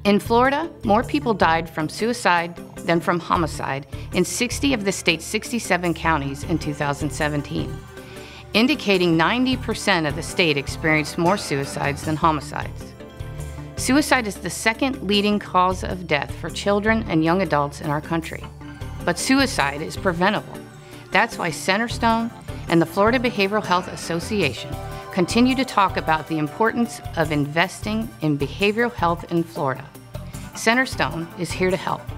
In Florida, more people died from suicide than from homicide in 60 of the state's 67 counties in 2017, indicating 90% of the state experienced more suicides than homicides. Suicide is the second leading cause of death for children and young adults in our country. But suicide is preventable. That's why Centerstone and the Florida Behavioral Health Association continue to talk about the importance of investing in behavioral health in Florida. Centerstone is here to help.